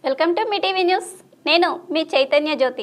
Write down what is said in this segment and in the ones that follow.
Welcome to మీ TV news. నేను మీ చైతన్య జ్యోతి.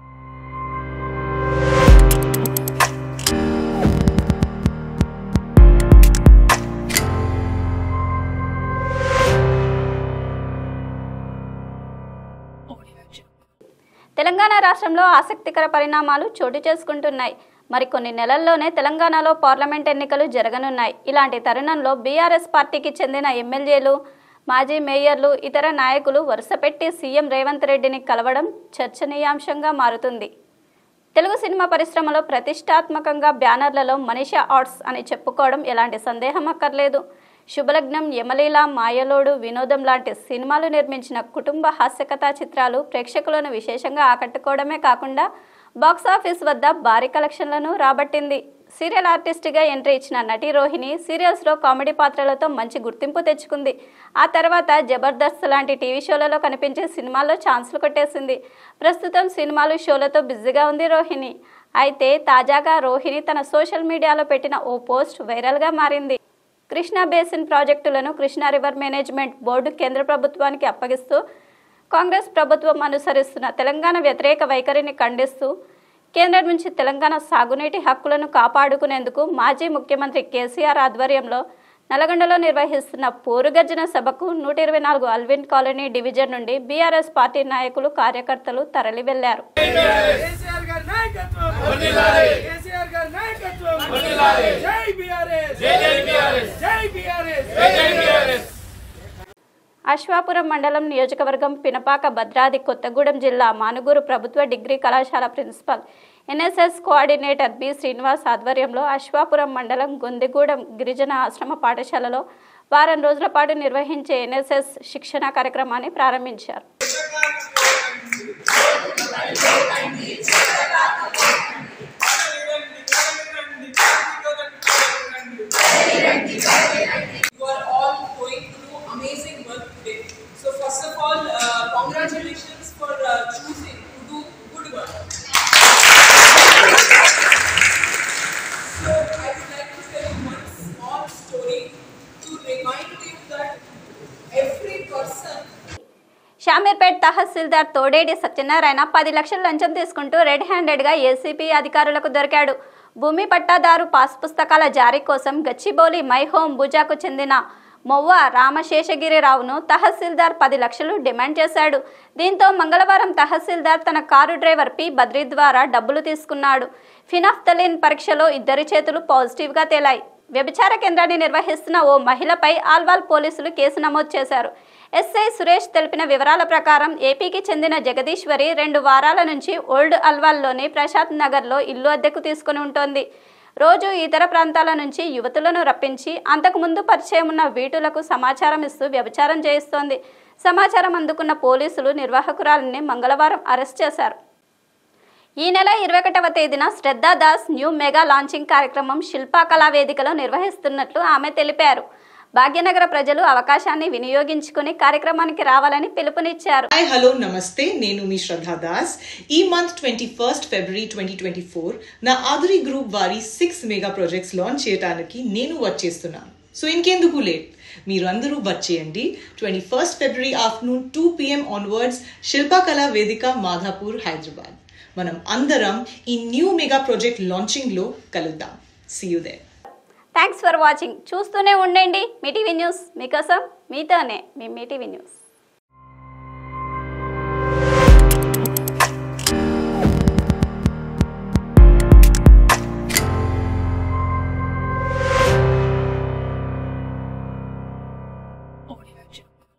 తెలంగాణ రాష్ట్రంలో ఆసక్తికర పరిణామాలు చోటు చేసుకుంటున్నాయి. మరికొన్ని నెలల్లోనే తెలంగాణలో పార్లమెంట్ ఎన్నికలు జరగనున్నాయి. ఇలాంటి తరుణంలో బీఆర్ఎస్ పార్టీకి చెందిన ఎమ్మెల్యేలు, మాజీ మేయర్లు, ఇతర నాయకులు వరుసపెట్టి సీఎం రేవంత్ రెడ్డిని కలవడం చర్చనీయాంశంగా మారుతుంది. తెలుగు సినిమా పరిశ్రమలో ప్రతిష్టాత్మకంగా బ్యానర్లలో మనీషా ఆర్ట్స్ అని చెప్పుకోవడం ఎలాంటి సందేహం అక్కర్లేదు. శుభలగ్నం, యమలీల, మాయలోడు, వినోదం లాంటి సినిమాలు నిర్మించిన కుటుంబ హాస్యకథా చిత్రాలు ప్రేక్షకులను విశేషంగా ఆకట్టుకోవడమే కాకుండా బాక్సాఫీస్ వద్ద భారీ కలెక్షన్లను రాబట్టింది. సీరియల్ ఆర్టిస్ట్గా ఎంట్రీ ఇచ్చిన నటి రోహిణి సీరియల్స్లో కామెడీ పాత్రలతో మంచి గుర్తింపు తెచ్చుకుంది. ఆ తర్వాత జబర్దస్త్ లాంటి టీవీ షోలలో కనిపించే సినిమాల్లో ఛాన్సులు కొట్టేసింది. ప్రస్తుతం సినిమాలు, షోలతో బిజీగా ఉంది రోహిణి. అయితే తాజాగా రోహిణి తన సోషల్ మీడియాలో పెట్టిన ఓ పోస్ట్ వైరల్గా మారింది. కృష్ణా బేసిన్ ప్రాజెక్టులను కృష్ణా రివర్ మేనేజ్మెంట్ బోర్డు కేంద్ర ప్రభుత్వానికి అప్పగిస్తూ కాంగ్రెస్ ప్రభుత్వం అనుసరిస్తున్న తెలంగాణ వ్యతిరేక వైఖరిని ఖండిస్తూ కేంద్రం నుంచి తెలంగాణ సాగునీటి హక్కులను కాపాడుకునేందుకు మాజీ ముఖ్యమంత్రి కేసీఆర్ ఆధ్వర్యంలో నల్గొండలో నిర్వహిస్తున్న పోరుగర్జన సభకు 124 అల్విన్ కాలనీ డివిజన్ నుండి బీఆర్ఎస్ పార్టీ నాయకులు, కార్యకర్తలు తరలి వెళ్లారు. అశ్వాపురం మండలం నియోజకవర్గం పినపాక భద్రాద్రి కొత్తగూడెం జిల్లా మానుగూరు ప్రభుత్వ డిగ్రీ కళాశాల principal, NSS coordinator B Srinivas ఆధ్వర్యంలో అశ్వాపురం మండలం గొందిగూడెం గిరిజన ఆశ్రమ పాఠశాలలో వారం రోజుల పాటు నిర్వహించే ఎన్ఎస్ఎస్ శిక్షణ కార్యక్రమాన్ని ప్రారంభించారు. First of all, congratulations for choosing to do good work. So I would like to tell you one small story to remind you that every person. Shamirpet తహసీల్దార్ తోడేడి సత్యనారాయణ 10 లక్షల లంచం తీసుకుంటూ రెడ్ హ్యాండెడ్గా ఏసీపీ అధికారులకు దొరికాడు. భూమి పట్టాదారు పాస్ పుస్తకాల జారీ కోసం గచ్చిబౌలి మై హోమ్ భుజాకు చెందిన మొవ్వ రామశేషగిరిరావును తహసీల్దార్ 10 లక్షలు డిమాండ్ చేశాడు. దీంతో మంగళవారం తహసీల్దార్ తన కారు డ్రైవర్ పి బద్రీ ద్వారా డబ్బులు తీసుకున్నాడు. ఫినాఫ్థలిన్ పరీక్షలో 2 చేతులు పాజిటివ్గా తేలాయి. వ్యభిచార కేంద్రాన్ని నిర్వహిస్తున్న ఓ మహిళపై ఆల్వాల్ పోలీసులు కేసు నమోదు చేశారు. ఎస్ఐ సురేష్ తెలిపిన వివరాల ప్రకారం ఏపీకి చెందిన జగదీశ్వరి 2 వారాల నుంచి ఓల్డ్ అల్వాల్లోని ప్రశాంత్ నగర్లో ఇల్లు అద్దెకు తీసుకుని ఉంటోంది. రోజు ఇతర ప్రాంతాల నుంచి యువతులను రప్పించి అంతకుముందు పరిచయం ఉన్న వీటులకు సమాచారం ఇస్తూ వ్యభిచారం చేయిస్తోంది. సమాచారం అందుకున్న పోలీసులు నిర్వాహకురాలిని మంగళవారం అరెస్ట్ చేశారు. ఈ నెల 21వ తేదీన Shraddha Das new mega launching కార్యక్రమం శిల్పా కళా వేదికలో నిర్వహిస్తున్నట్లు ఆమె తెలిపారు. భాగ్యనగర ప్రజలు అవకాశాన్ని వినియోగించుకుని కార్యక్రమానికి రావాలని పిలుపునిచ్చారు. హాయ్, హలో, నమస్తే. నేను మీ శ్రద్ధా దాస్. ఈ మంత్ 21 ఫిబ్రవరి 2024 నా ఆదురి గ్రూప్ వారి 6 మెగా ప్రాజెక్ట్స్ లాంచ్ చేయడానికి నేను వచ్చేస్తున్నాను. సో ఇంకెందుకు లేట్, మీరు అందరూ వచ్చేయండి. 21 February afternoon 2 PM onwards Shilpa Kala Vedika, Madhapur, Hyderabad. మనం అందరం ఈ న్యూ మెగా ప్రాజెక్ట్ లాంచింగ్ లో కలుద్దాం. See you there. Thanks for watching. చూస్తూనే ఉండండి మీ టీవీ న్యూస్. మీకోసం మీతోనే మీ టీవీ న్యూస్.